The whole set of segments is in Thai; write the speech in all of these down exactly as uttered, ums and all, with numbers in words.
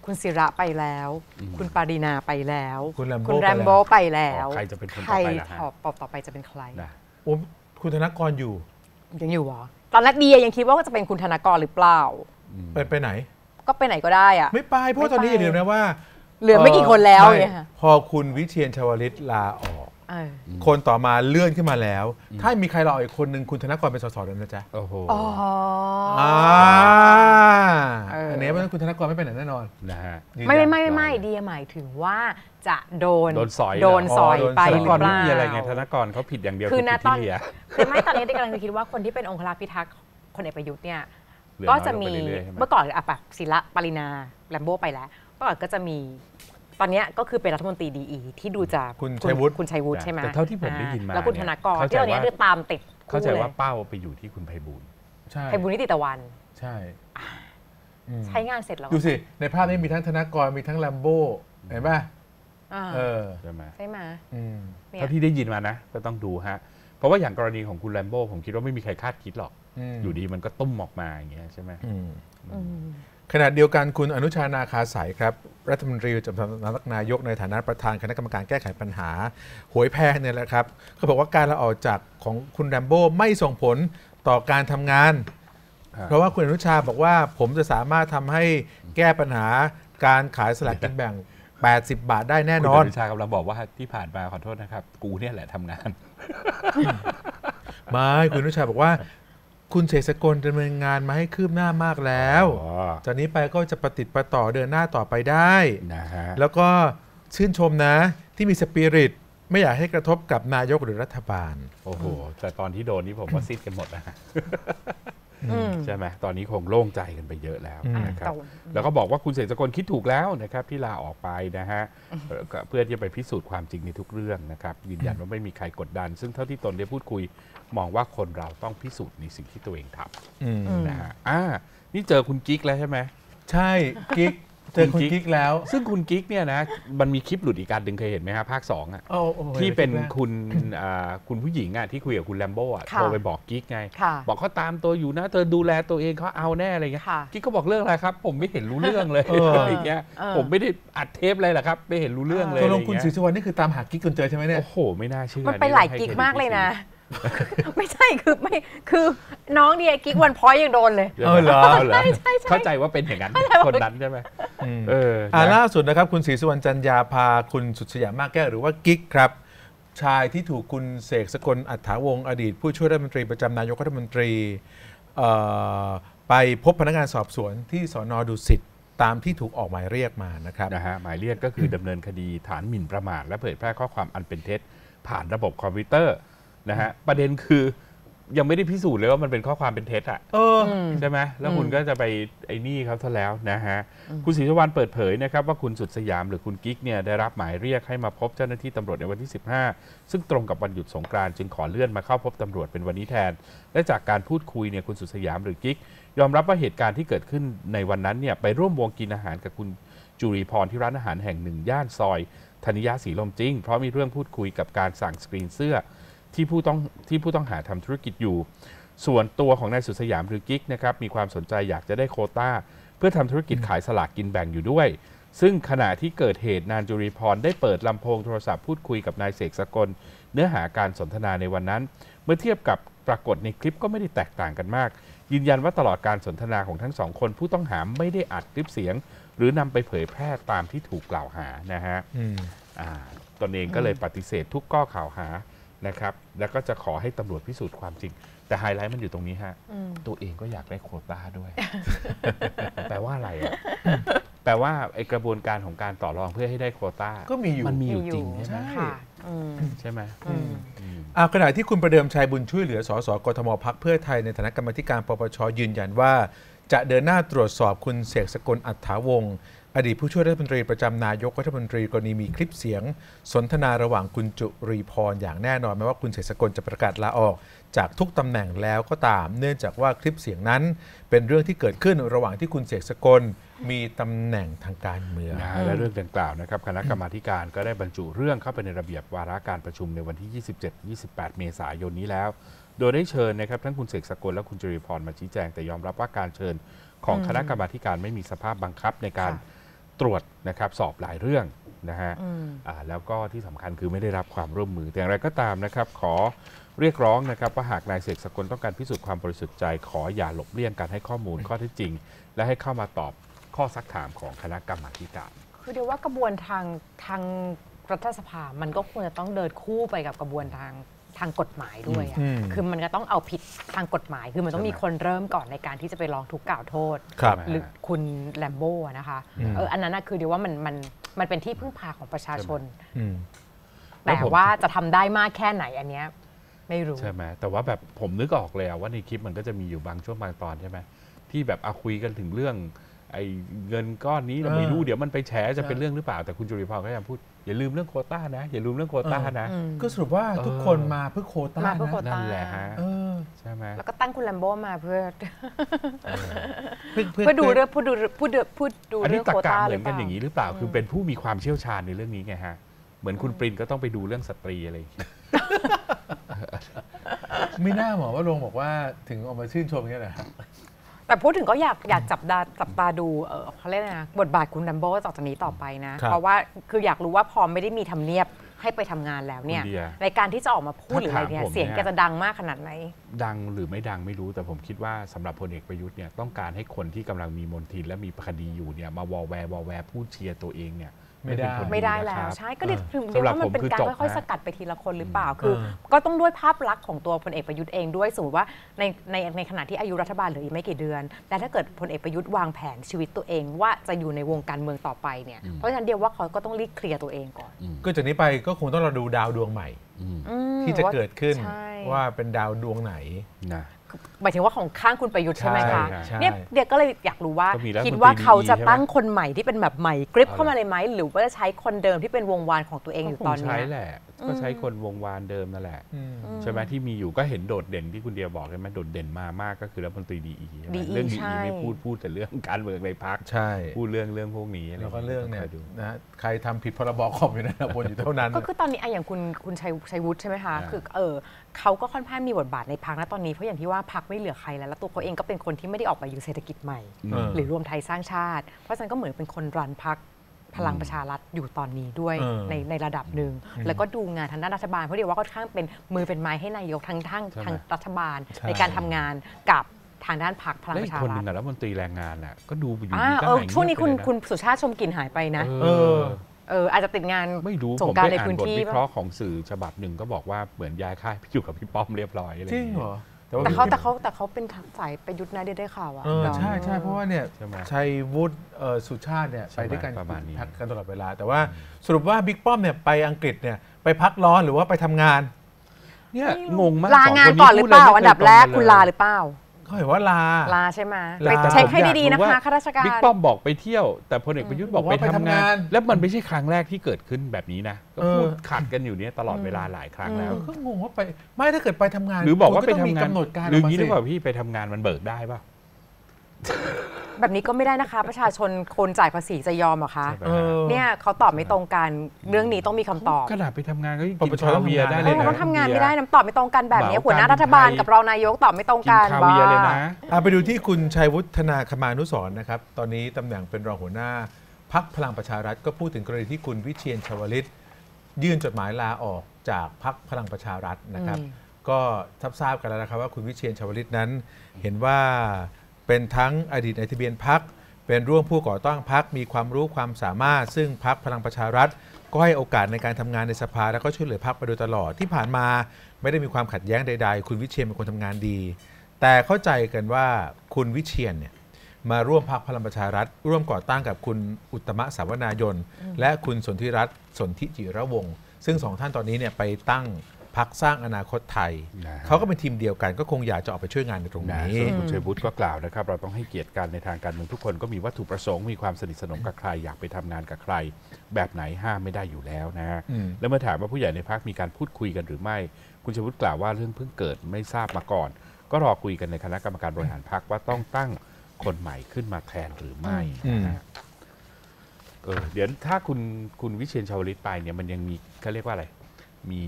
คุณศิระไปแล้วคุณปารีนาไปแล้วคุณแรมโบ้ไปแล้วใครจะเป็นคนต่อไปล่ะฮะต่อไปจะเป็นใครโอ้คุณธนกรอยู่ยังอยู่เหรอตอนแรกเดียยังคิดว่าจะเป็นคุณธนกรหรือเปล่าไปไปไหนก็ไปไหนก็ได้อะไม่ไปเพราะตอนนี้อย่าลืมนะว่าเหลือไม่กี่คนแล้วเนี่ยพอคุณวิเชียรชวลิตลาออกคนต่อมาเลื่อนขึ้นมาแล้วถ้ามีใครรออีกคนหนึ่งคุณธนกรเป็นสสแล้วนะจ๊ะโอ้โหอันนี้ไม่ต้องคุณธนกรไม่ไปไหนแน่นอนนะฮะไม่ไม่ไม่ไม่เดียหมายถึงว่าจะโดนโดนสอยโดนสอยไปหรือเปล่ามีอะไรไงธนกรเขาผิดอย่างเดียวคือณตอนคือไม่ตอนนี้ดิฉันคิดว่าคนที่เป็นองครักษ์พิทักษ์คนเอกประยุทธ์เนี่ยก็จะมีเมื่อก่อนอ่ะปะศิระปรินาแลมโบ้ไปแล้วเมื่อก่อนก็จะมีตอนนี้ก็คือเป็นรัฐมนตรีดีอีที่ดูจะคุณชัยวุฒิคุณชัยวุฒิใช่ไหมแต่เท่าที่ผมได้ยินมาแล้วคุณธนกรที่ตอนนี้คือตามติดเข้าใจว่าเป้าไปอยู่ที่คุณไพบูลย์ใช่ไพบูลย์นิติตะวันใช่ใช้งานเสร็จแล้วดูสิในภาพนี้มีทั้งธนกรมีทั้งแลมโบ้เห็นป่ะเออใช่ไหมใช่ไหมเท่าที่ได้ยินมานะก็ต้องดูฮะเพราะว่าอย่างกรณีของคุณแลมโบ้ผมคิดว่าไม่มีใครคาดคิดหรอกอยู่ดีมันก็ตุ้มออกมาอย่างเงี้ยใช่ไหมขณะเดียวกันคุณอนุชานาคาสายครับรัฐมนตรีประจำสำนักนายกในฐานะประธานคณะกรรมการแก้ไขปัญหาหวยแพงเนี่ยแหละครับเขาบอกว่าการลาออกจากของคุณแรมโบ้ไม่ส่งผลต่อการทำงานเพราะว่าคุณอนุชาบอกว่าผมจะสามารถทำให้แก้ปัญหาการขายสลากกินแบ่งแปดสิบบาทได้แน่นอนคุณอนุชากำลังบอกว่าที่ผ่านมาขอโทษนะครับกูเนี่ยแหละทำงานไม่คุณอนุชาบอกว่าคุณเสกสกลดำเนินงานมาให้คืบหน้ามากแล้วจากนี้ไปก็จะประติดประต่อเดินหน้าต่อไปได้นะฮะแล้วก็ชื่นชมนะที่มีสปิริตไม่อยากให้กระทบกับนายกหรือรัฐบาลโอ้โหแต่ตอนที่โดนนี่ผมว่าซิดกันหมดนะใช่ไหมตอนนี้คงโล่งใจกันไปเยอะแล้วนะครับแล้วก็บอกว่าคุณเสกสกลคิดถูกแล้วนะครับที่ลาออกไปนะฮะเพื่อที่จะไปพิสูจน์ความจริงในทุกเรื่องนะครับยืนยันว่าไม่มีใครกดดันซึ่งเท่าที่ตนได้พูดคุยมองว่าคนเราต้องพิสูจน์ในสิ่งที่ตัวเองทำนะฮะอ่านี่เจอคุณกิ๊กแล้วใช่ไหมใช่กิ๊กเจอคุณกิ๊กแล้วซึ่งคุณกิ๊กเนี่ยนะมันมีคลิปหลุดอีกการดึงเคยเห็นไหมครับภาคสองอ่ะที่เป็นคุณคุณผู้หญิงอ่ะที่คุยกับคุณแลมโบ้อ่ะโทรไปบอกกิ๊กไงบอกเขาตามตัวอยู่นะเธอดูแลตัวเองเขาเอาแน่อะไรเงี้ยกิ๊กก็บอกเรื่องอะไรครับผมไม่เห็นรู้เรื่องเลยอะไรเงี้ยผมไม่ได้อัดเทปเลยหรอกครับไม่เห็นรู้เรื่องเลยตัวลงคุณศรีสุวรรณนี่คือตามหากิ๊กจนเจอใช่ไหมเนี่ยโอ้โหไม่น่าเชื่อมันไปหลายกิ๊กมากเลยนะไม่ใช่คือไม่คือน้องเดียกิ๊กวันพอยยังโดนเลยเออเหรอใช่ใช่เข้าใจว่าเป็นอย่างนั้นคนนั้นใช่ไหมเออล่าสุดนะครับคุณศรีสุวรรณจันยาพาคุณสุดสยามมากแก้วหรือว่ากิ๊กครับชายที่ถูกคุณเสกสกลอัฏฐาวงศ์อดีตผู้ช่วยรัฐมนตรีประจำนายกรัฐมนตรีไปพบพนักงานสอบสวนที่สน.ดุสิตตามที่ถูกออกหมายเรียกมานะครับนะฮะหมายเรียกก็คือดำเนินคดีฐานหมิ่นประมาทและเผยแพร่ข้อความอันเป็นเท็จผ่านระบบคอมพิวเตอร์นะฮะประเด็นคือยังไม่ได้พิสูจน์เลยว่ามันเป็นข้อความเป็นเท็จอ่ะใช่ไหมแล้วคุณก็จะไปไอ้นี่เขาซะแล้วนะฮะคุณศรีสุวรรณเปิดเผยนะครับว่าคุณสุดสยามหรือคุณกิ๊กเนี่ยได้รับหมายเรียกให้มาพบเจ้าหน้าที่ตำรวจในวันที่สิบห้าซึ่งตรงกับวันหยุดสงกรานต์จึงขอเลื่อนมาเข้าพบตำรวจเป็นวันนี้แทนและจากการพูดคุยเนี่ยคุณสุดสยามหรือกิ๊กยอมรับว่าเหตุการณ์ที่เกิดขึ้นในวันนั้นเนี่ยไปร่วมวงกินอาหารกับคุณจุรีพรที่ร้านอาหารแห่งหนึ่งย่านซอยธนิยะศรีลมจริงเพราะมีเรื่องพูดคุยกับการสั่งสกรีนเสื้อที่ผู้ต้องที่ผู้ต้องหาทำธุรกิจอยู่ส่วนตัวของนายสุดสยามหรือกิ๊กนะครับมีความสนใจอยากจะได้โควต้าเพื่อทำธุรกิจขายสลากกินแบ่งอยู่ด้วยซึ่งขณะที่เกิดเหตุนางจุรีพรได้เปิดลำโพงโทรศัพท์พูดคุยกับนายเสกสกลเนื้อหาการสนทนาในวันนั้นเมื่อเทียบกับปรากฏในคลิปก็ไม่ได้แตกต่างกันมากยืนยันว่าตลอดการสนทนาของทั้งสองคนผู้ต้องหาไม่ได้อัดคลิปเสียงหรือนำไปเผยแพร่ตามที่ถูกกล่าวหานะฮะตนเองก็เลยปฏิเสธทุกข้อกล่าวหานะครับแล้วก็จะขอให้ตำรวจพิสูจน์ความจริงแต่ไฮไลท์มันอยู่ตรงนี้ฮะตัวเองก็อยากได้โควต้าด้วย แปลว่าอะไรอ่ะแปลว่าไอกระบวนการของการต่อรองเพื่อให้ได้โควต้าก็มีอยู่มันมีอยู่จริงใช่ไหมใช่ไหมอ่าขณะที่คุณประเดิมชัยบุญช่วยเหลือสสกทมพรรคเพื่อไทยในฐานะกรรมธิการปปชยืนยันว่าจะเดินหน้าตรวจสอบคุณเสกสกลอัฏฐาวงศ์อดีตผู้ช่วยรัฐมนตรีประจำนายกรัฐมนตรีกรณีมีคลิปเสียงสนทนาระหว่างคุณจุรีพรอย่างแน่นอนแม้ว่าคุณเสกสกลจะประกาศลาออกจากทุกตำแหน่งแล้วก็ตามเนื่องจากว่าคลิปเสียงนั้นเป็นเรื่องที่เกิดขึ้นระหว่างที่คุณเสกสกลมีตำแหน่งทางการเมืองและเรื่องดังกล่าวนะครับคณะกรรมาการก็ได้บรรจุเรื่องเข้าไปในระเบียบวาระการประชุมในวันที่ ยี่สิบเจ็ด ยี่สิบแปด เมษายนนี้แล้วโดยได้เชิญนะครับทั้งคุณเสกสกลและคุณจุรีพรมาชี้แจงแต่ยอมรับว่าการเชิญของคณะกรรมาการไม่มีสภาพบังคับในการตรวจนะครับสอบหลายเรื่องนะฮะอืมอ่าแล้วก็ที่สำคัญคือไม่ได้รับความร่วมมือแต่อย่างไรก็ตามนะครับขอเรียกร้องนะครับว่าหากนายเสกสกลต้องการพิสูจน์ความบริสุทธิ์ใจขออย่าหลบเลี่ยงการให้ข้อมูลข้อเท็จจริง และให้เข้ามาตอบข้อซักถามของคณะกรรมาธิการคือเดี๋ยวว่ากระบวนทางทางรัฐสภามันก็ควรจะต้องเดินคู่ไปกับกระบวนทางทางกฎหมายด้วยอะอืมคือมันก็ต้องเอาผิดทางกฎหมาย คือมันต้องมีใช่ไหมคนเริ่มก่อนในการที่จะไปร้องทุกข์กล่าวโทษครับหรือคุณแลมโบ้อะนะคะอืมเอออันนั้นนะคือเดี๋ยวว่ามันมันมันเป็นที่พึ่งพาของประชาชนอืมแต่ว่าจะทำได้มากแค่ไหนอันเนี้ยไม่รู้ใช่ไหมแต่ว่าแบบผมนึกออกเลยอะว่าในคลิปมันก็จะมีอยู่บางช่วงบางตอนใช่ไหมที่แบบเอาคุยกันถึงเรื่องไอ้เงินก้อนนี้เราไม่รู้เออเดี๋ยวมันไปแฉจะเป็นใช่เรื่องหรือเปล่าแต่คุณจุริพรก็ยังพูดอย่าลืมเรื่องโควต้านะอย่าลืมเรื่องโควต้านะก็สรุปว่าทุกคนมาเพื่อโควต้ามาเพื่อโควนะต้านั่นแหละฮะเออใช่ไหมแล้วก็ตั้งคุณแลมโบ้มาเพื่อเพื่อเพื่อดูเรื่องพูดดูพูดดูพูดดูอันเรื่นี้องตรรโควกะต้าเหหมืรือ อน เปกันล่าอย่างนี้หรือเปล่าคือเป็นผู้มีความเชี่ยวชาญในเรื่องนี้ไงฮะเหมือนคุณปรินก็ต้องไปดูเรื่องสตรีอะไรอย่างเงี้ยไม่น่าหมอว่าลงบอกว่าถึงออกมาชื่นชมอย่างนี้แหละแต่พูดถึงก็อยากอยากจับตาจับตาดูเออเขาเรียกอะไรนะบทบาทคุณแลมโบ้ต่อจากนี้ต่อไปนะครับเพราะว่าคืออยากรู้ว่าพอไม่ได้มีทำเนียบให้ไปทำงานแล้วเนี่ยคุณเดียในการที่จะออกมาพูดหรืออะไรเนี่ยถ้าถามผมเสียงเนี่ยแกจะดังมากขนาดไหนดังหรือไม่ดังไม่รู้แต่ผมคิดว่าสำหรับพลเอกประยุทธ์เนี่ยต้องการให้คนที่กำลังมีมนทินและมีคดีอยู่เนี่ยมาวอลแวร์วอลแวร์พูดเชียร์ตัวเองเนี่ยไม่ได้เป็นคนไม่ได้นะแล้คว รับใช่ก็เดี๋ยวถึงสำหรับว่ามันเป็นผมคือการจบค่อยนะๆสกัดไปทีละคนหรือเปล่าคือเออก็ต้องด้วยภาพลักษณ์ของตัวพลเอกประยุทธ์เองด้วยสมมติว่าในในในขณะที่อายุรัฐบาลเหลืออีกไม่กี่เดือนและถ้าเกิดพลเอกประยุทธ์วางแผนชีวิตตัวเองว่าจะอยู่ในวงการเมืองต่อไปเนี่ยเพราะฉะนั้นเดียวว่าเขาก็ต้องรีบเคลียร์ตัวเองก่อนก็จากนี้ไปก็คงต้องเราดูดาวดวงใหม่อืมอืมที่จะเกิดขึ้นใช่ว่าเป็นดาวดวงไหนนะหมายถึงว่าของข้างคุณประยุทธ์ใช่ไหมคะใช่ใช่เนี่ยเดียก็เลยอยากรู้ว่าก็มีรัฐมนตรีคิดว่าเขาจะดีๆใช่ไหมตั้งคนใหม่ที่เป็นแบบใหม่กริปเอาล่ะเข้ามาเลยไหมหรือว่าจะใช้คนเดิมที่เป็นวงวานของตัวเองอยู่ตอนก็คงเนี้ใช้ยแหละก็ใช้คนวงวานเดิมนั่นแหละอืมใช่ไหมที่มีอยู่ก็เห็นโดดเด่นที่คุณเดียบอกใช่ไหมโดดเด่นมามากก็คือรัฐมนตรีดีอีดีเรื่องดีใช่อีไม่พูดพูดแต่เรื่องการเมืองในพักใช่พูดเรื่องเรื่องพวกนี้ะไแล้วก็เรื่องเนี่ยคดูนะใครทำผิดพรบคอมอยู่นั่นนะบนอยู่เท่านั้นก็คือตอนนี้อะอย่างคุณคุณชัยชัยวุฒิใช่ไหมคะอ่าคือเออเขาก็ค่อนข้างมีบทบาทในพักนะตอนนี้เพราะอย่างที่ว่าพักไม่เหลือใครแล้วแล้วตัวเขาเองก็เป็นคนที่ไม่ได้ออกมาอยู่เศรษฐกิจใหม่เออหรือรวมไทยสร้างชาติ เพราะฉะนั้นก็เหมือนเป็นคนรันพักพลังประชารัฐอยู่ตอนนี้ด้วยเออในในระดับหนึ่งแล้วก็ดูงานทางด้านรัฐบาลเพราะเดี๋ยวว่าค่อนข้างเป็นมือเป็นไม้ให้นายกทั้งทั้งใช่ไหมทางรัฐบาลใช่ในการทำงานกับทางด้านพักพลังแล้วปอีกระชาคนหรันึ่ฐงอะรัฐมนตรีแรงงานน่ะก็ดูอยู่อ่าดีก็เออหายเงียบช่วงนี้คุณไปเลยะคุณสุชาติชมกลิ่นหายไปนะเออเอออาจจะติดงานไม่รู้สผงมกรานไปต์ในอ่าพื้นนบทที่วิเคราะห์ของสื่อฉบับหนึ่งก็บอกว่าเหมือนย้ายค่ายไปอยู่กับพี่ป้อมเรียบร้อยอะไรอจริย่าง งเหรเงี้ยอว่าแต่เขาพี่แต่เขาแต่เขาเป็นสายประยุทธ์นะได้ได้ข่าวอะเออใช่ใช่เพราะว่าเนี่ยใช่ไหมชัยวุฒิเอ่อสุชาติเนี่ยใช่ไปไหมด้วยกันประมาณนี้พักกันตลอดเวลา แต่ว่าสรุปว่าบิ๊กป้อมเนี่ยไปอังกฤษเนี่ยไปพักร้อนหรือว่าไปทำงานเนี่ยงงมากลางานก่อนหรือเปล่าอันดับแรกคุณลาหรือเปล่าเขาเห็นว่าลาลาใช่ไหมลาไปเช็คให้ดีๆนะคะข้าราชการบิ๊กป้อมบอกไปเที่ยว แต่พลเอกประยุทธ์บอกบอกว่าไปไปทำทำงางาน นแล้วมันไม่ใช่ครั้งแรกที่เกิดขึ้นแบบนี้นะก็พูดเออขัดกันอยู่เนี้ยตลอดเวลาหลายครั้งแล้วก็งงว่าไปไม่ถ้าเกิดไปทำงานหรือบอกว่าคุณไปต้ทำมีงานกำหนดการหรืออย่างนี้นี้หรือเปล่าพี่ไปทำงานมันเบิกได้ป่ะแบบนี้ก็ไม่ได้นะคะ ประชาชนคนจ่ายภาษีจะยอมเหรอคะใช่ไหมเออเนี่ยเขาตอบไม่ตรงกันเรื่องนี้ต้องมีคำตอบขนาดไปทำงานก็ยังปกิปนชคาเวียร์ต้องทำงานได้เอเลยอนะเขาทำงานไม่ได้น้ำตอบไม่ตรงกันแบบนี้เหมาหัวหน้าการรัฐบาลไทยกับรองนายกตอบไม่ตรงกินกันคาบ้าเวียร์เลยนะอ่ะไปดูที่คุณชัยวุฒนาคมานุสรณ์นะครับ ตอนนี้ตำแหน่งเป็นรองหัวหน้าพักพลังประชารัฐก็พูดถึงกรณีที่คุณวิเชียรชวลิตยื่นจดหมายลาออกจากพักพลังประชารัฐนะครับ ก็ทราบกันแล้วนะครับว่าคุณวิเชียรชวลิตนั้น เห็นว่าเป็นทั้งอดีตนายทะเบียนพักเป็นร่วมผู้ก่อตั้งพักมีความรู้ความสามารถ ซึ่งพักพลังประชารัฐ ก็ให้โอกาสในการทำงานในสภาแล้วก็ช่วยเหลือพักมาโดยตลอดที่ผ่านมาไม่ได้มีความขัดแย้งใดๆ คุณวิเชียรเป็นคนทำงานดี แต่เข้าใจกันว่าคุณวิเชียรเนี่ยมาร่วมพรรคพลังประชารัฐ ร่วมก่อตั้งกับคุณอุตตมะสาวนายน และคุณสนธิรัตน์สนธิจิระวงศ์ซึ่งสองท่านตอนนี้เนี่ยไปตั้งพรรคสร้างอนาคตไทยนะฮะเขาก็เป็นทีมเดียวกันก็คงอยากจะออกไปช่วยงานในตรงนะนี้ส่วนคุณชัยวุฒิก็กล่าวนะครับเราต้องให้เกียรติกันในทางการเมืองทุกคนก็มีวัตถุประสงค์มีความสนิทสนมกับใครอยากไปทำงานกับใคร แบบไหนห้ามไม่ได้อยู่แล้วนะฮะอืมแล้วเมื่อถามว่าผู้ใหญ่ในพรรคมีการพูดคุยกันหรือไม่ คุณชัยวุฒิกล่าวว่าเรื่องเพิ่งเกิดไม่ทราบมาก่อน ก็รอคุยกันในคณะกรรมการบริหารพรรคว่าต้องตั้งคนใหม่ขึ้นมาแทนหรือไม่นะฮะเออเดี๋ยวถ้าคุณคุณวิเชียรชวลิตไปเนี่ยมันยังมีเขาเรียกว่าอะไรมี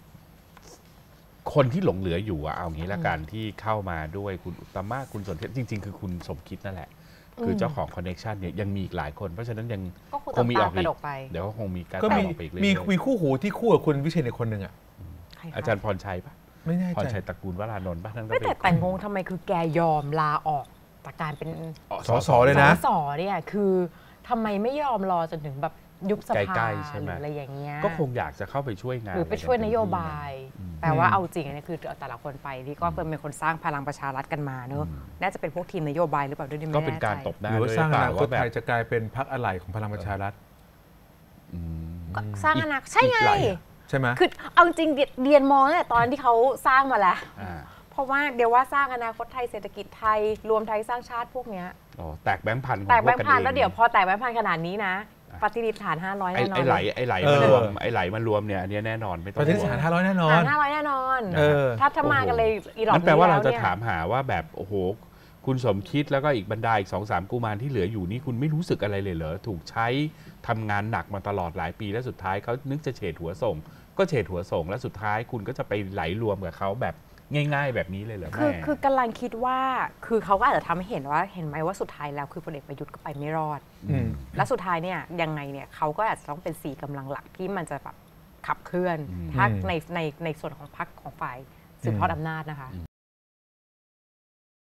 คนที่หลงเหลืออยู่อะเอางี้ละกันที่เข้ามาด้วยคุณอุตตมะคุณสนธิจริง ๆ คือคุณสมคิดนั่นแหละคือเจ้าของคอนเนคชันเนี่ยยังมีอีกหลายคนเพราะฉะนั้นยังก็คงคงมีออกกระอีดกกไปเดี๋ยวก็คงมีการก็ต่อมีออกไปอีกเรื่มีอยมีคู่หูที่คู่กับคุณวิเชียรอีกคนหนึ่งอ่ะใครคะๆอาจารย์พรชัยปะไม่แน่พรใจชัยตระกูลวรานนท์ปะนั่นก็ไม่เป็นแต่แต่งงทำไมคือแกยอมลาออกจากการเป็นสสเลยนะสสเนี่ยคือทำไมไม่ยอมรอจนถึงแบบยุบสภาใกล้ๆใช่หไหมรืออะไรอย่างเงี้ยก็คงอยากจะเข้าไปช่วยงานหรือไปช่วยนโยบายอืมแปลว่าเอาจริงอันนี้คือแต่ละคนไปที่ก็เป็นคนสร้างพลังประชารัฐกันมาเนอะน่าจะเป็นพวกทีมนโยบายหรือเปล่าด้วยดิก็เป็นการตบหน้าหรือว่าด้วยสร้างเปอล่านาคตว่าแบไทบยจะกลายเป็นพรรคอะไหล่ของพลังประชารัฐอืมก็สร้างอนาคตใช่ไงอีกหลายใช่ไหมคือเอาจริงเรียนมองตั้งแต่ตอนที่เขาสร้างมาแล้วอ่าเพราะว่าเดี๋ยวว่าสร้างอนาคตไทยเศรษฐกิจไทยรวมไทยสร้างชาติพวกเนี้ยอ๋อแตกแบงค์พันของแตกแบงพวค์พันกัแล้วเดี๋ยวพอแตกแบงค์พันขนาดนี้นะอ่ะปฏิริษีฐานห้าร้อยไอ้แน่นอนไอ้ไหลไอ้ไหลเออมารวมไอ้ไหลมารวมเนี่ยอันเนี้ยแน่นอนไม่ต้ปองฏิห่สวงถานห้าร้อยแน่นอฐาน นห้าร้อยแน่นอนเออถ้าถ้ามากันเลยอีหลอกนั่นแปลว่าเราจะนี้ถามหาว่าแบบโอ้โหคุณสมคิดแล้วก็อีกบรรดาอีกสองสามกุมารที่เหลืออยู่นี่คุณไม่รู้สึกอะไรเลยเหรอถูกใช้ทำงานหนักมาตลอดหลายปีแล้วสุดท้ายเขานึกจะเฉดหัวส่ง ก็เฉดหัวส่งแล้วสุดท้ายคุณก็จะไปไหลรวมกับเขาแบบง่าย ๆ แบบนี้เลยเหรอคือแม่คือกำลังคิดว่าคือเขาก็อาจจะทำให้เห็นว่าเห็นไหมว่าสุดท้ายแล้วคือพลเอกประยุทธ์ก็ไปไม่รอดอืมและสุดท้ายเนี่ยยังไงเนี่ยเขาก็อาจจะต้องเป็นสี่กำลังหลักที่มันจะแบบขับเคลื่อนอืมถ้าอืมในในในส่วนของพรรคของฝ่ายสืบทอดอำนาจนะคะอืม